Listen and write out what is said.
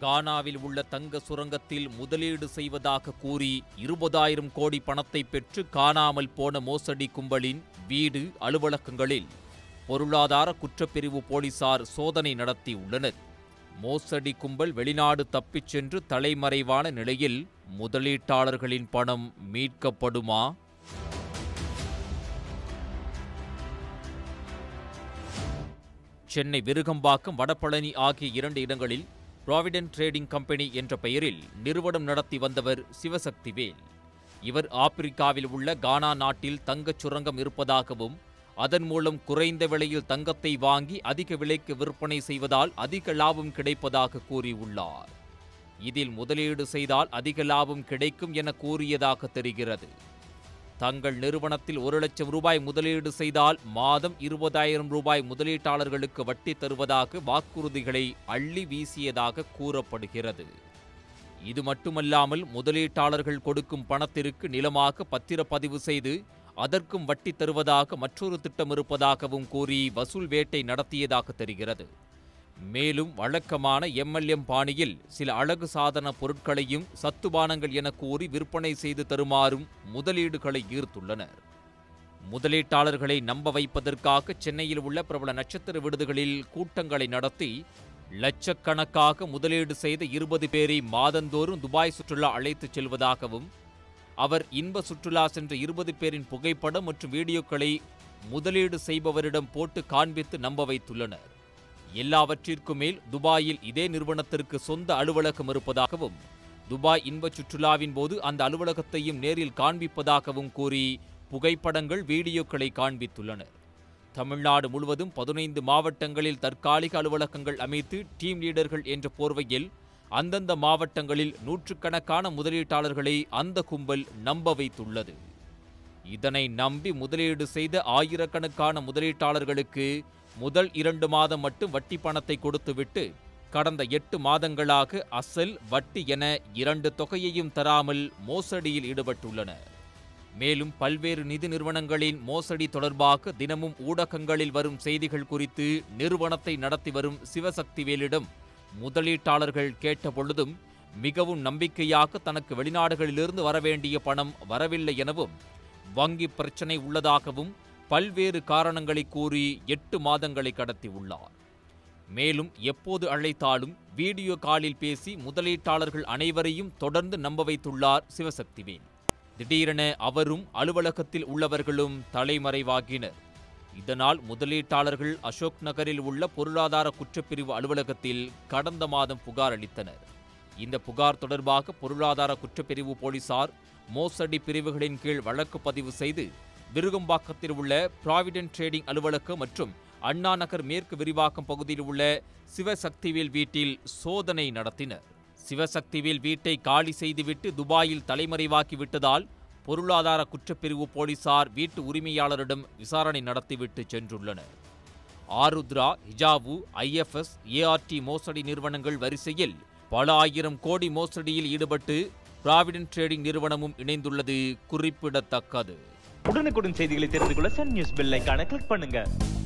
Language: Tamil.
கானாவில் உள்ள தங்க சுரங்கத்தில் முதலீடு செய்வதாக கூறி 20,000 கோடி பணத்தை பெற்று காணாமல் போன மோசடி கும்பலின் வீடு, அலுவலகங்களில் பொருளாதார குற்றப்பிரிவு போலீசார் சோதனை நடத்தியுள்ளனர். மோசடி கும்பல் வெளிநாடு தப்பிச் சென்று தலைமறைவான நிலையில் முதலீட்டாளர்களின் பணம் மீட்கப்படுமா? சென்னை விருகம்பாக்கம், வடபழனி ஆகிய 2 இடங்களில் ப்ராவிடென்ட் ட்ரேடிங் கம்பெனி என்ற பெயரில் நிறுவனம் நடத்தி வந்தவர் சிவசக்திவேல். இவர் ஆப்பிரிக்காவில் உள்ள கானா நாட்டில் தங்கச் சுரங்கம் இருப்பதாகவும், அதன் மூலம் குறைந்த விலையில் தங்கத்தை வாங்கி அதிக விலைக்கு விற்பனை செய்வதால் அதிக லாபம் கிடைப்பதாக கூறியுள்ளார். இதில் முதலீடு செய்தால் அதிக லாபம் கிடைக்கும் என கூறியதாக தெரிகிறது. தங்கள் நிறுவனத்தில் 1 லட்சம் ரூபாய் முதலீடு செய்தால் மாதம் 20,000 ரூபாய் முதலீட்டாளர்களுக்கு வட்டி தருவதாக வாக்குறுதிகளை அள்ளி வீசியதாக கூறப்படுகிறது. இது மட்டுமல்லாமல் முதலீட்டாளர்கள் கொடுக்கும் பணத்திற்கு நிலமாக பத்திரப்பதிவு செய்து அதற்கும் வட்டி தருவதாக மற்றொரு திட்டம் இருப்பதாகவும் கூறி வசூல் வேட்டை நடத்தியதாக தெரிகிறது. மேலும் வழக்கமான MLM பாணியில் சில அழகு சாதன பொருட்களையும் சத்துபானங்கள் என கூறி விற்பனை செய்து தருமாறும் முதலீடுகளை ஈர்த்துள்ளனர். முதலீட்டாளர்களை நம்ப வைப்பதற்காக சென்னையில் உள்ள பிரபல நட்சத்திர விடுதிகளில் கூட்டங்களை நடத்தி லட்சக்கணக்காக முதலீடு செய்த 20 பேரை மாதந்தோறும் துபாய் சுற்றுலா அழைத்துச் செல்வதாகவும், அவர் இன்ப சுற்றுலா சென்ற 20 பேரின் புகைப்படம் மற்றும் வீடியோக்களை முதலீடு செய்பவரிடம் போட்டு காண்பித்து நம்ப வைத்துள்ளனர். எல்லாவற்றிற்கும் மேல் துபாயில் இதே நிறுவனத்திற்கு சொந்த அலுவலகம் இருப்பதாகவும், துபாய் இன்ப சுற்றுலாவின் போது அந்த அலுவலகத்தையும் நேரில் காண்பிப்பதாகவும் கூறி புகைப்படங்கள், வீடியோக்களை காண்பித்துள்ளனர். தமிழ்நாடு முழுவதும் 15 மாவட்டங்களில் தற்காலிக அலுவலகங்கள் அமைத்து டீம் லீடர்கள் என்ற போர்வையில் அந்தந்த மாவட்டங்களில் நூற்றுக்கணக்கான முதலீட்டாளர்களை அந்த கும்பல் நம்ப வைத்துள்ளது. இதனை நம்பி முதலீடு செய்த ஆயிரக்கணக்கான முதலீட்டாளர்களுக்கு முதல் 2 மாதம் மட்டும் வட்டி பணத்தை கொடுத்துவிட்டு கடந்த 8 மாதங்களாக அசல், வட்டி என 2 தொகையையும் தராமல் மோசடியில் ஈடுபட்டுள்ளனர். மேலும் பல்வேறு நிதி நிறுவனங்களின் மோசடி தொடர்பாக தினமும் ஊடகங்களில் வரும் செய்திகள் குறித்து நிறுவனத்தை நடத்தி வரும் சிவசக்திவேலிடம் முதலீட்டாளர்கள் கேட்டபொழுதும் மிகவும் நம்பிக்கையாக தனக்கு வெளிநாடுகளிலிருந்து வரவேண்டிய பணம் வரவில்லை எனவும், வங்கி பிரச்சினை உள்ளதாகவும் பல்வேறு காரணங்களை கூறி 8 மாதங்களை கடத்தியுள்ளார். மேலும் எப்போது அழைத்தாலும் வீடியோ காலில் பேசி முதலீட்டாளர்கள் அனைவரையும் தொடர்ந்து நம்ப வைத்துள்ளார் சிவசக்திவேல். திடீரென அவரும் அலுவலகத்தில் உள்ளவர்களும் தலைமறைவாகினர். இதனால் முதலீட்டாளர்கள் அசோக் நகரில் உள்ள பொருளாதார குற்றப்பிரிவு அலுவலகத்தில் கடந்த மாதம் புகார் அளித்தனர். இந்த புகார் தொடர்பாக பொருளாதார குற்றப்பிரிவு போலீசார் மோசடி பிரிவுகளின் கீழ் வழக்கு பதிவு செய்து விருகம்பாக்கத்தில் உள்ள ப்ராவிடென்ட் ட்ரேடிங் அலுவலகம் மற்றும் அண்ணா நகர் மேற்கு விரிவாக்கம் பகுதியில் உள்ள சிவசக்திவேல் வீட்டில் சோதனை நடத்தினர். சிவசக்திவேல் வீட்டை காலி செய்துவிட்டு துபாயில் தலைமறைவாக்கி விட்டதால் பொருளாதார குற்றப்பிரிவு போலீசார் வீட்டு உரிமையாளரிடம் விசாரணை நடத்திவிட்டு சென்றுள்ளனர். ஆருத்ரா, ஹிஜாவு, IFS, ART மோசடி நிறுவனங்கள் வரிசையில் பல ஆயிரம் கோடி மோசடியில் ஈடுபட்டு ப்ராவிடென்ட் ட்ரேடிங் நிறுவனமும் இணைந்துள்ளது குறிப்பிடத்தக்கது. உடனுக்குடன் செய்திகளை தெரிந்து கொள்ள சன் நியூஸ் பெல் ஐகானை கிளிக் பண்ணுங்க.